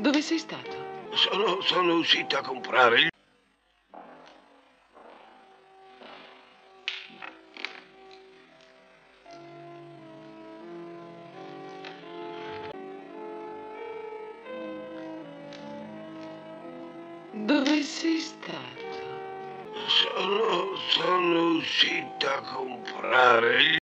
Dove sei stato? Sono uscito a comprare il... Dove sei stato? Sono uscito a comprare il...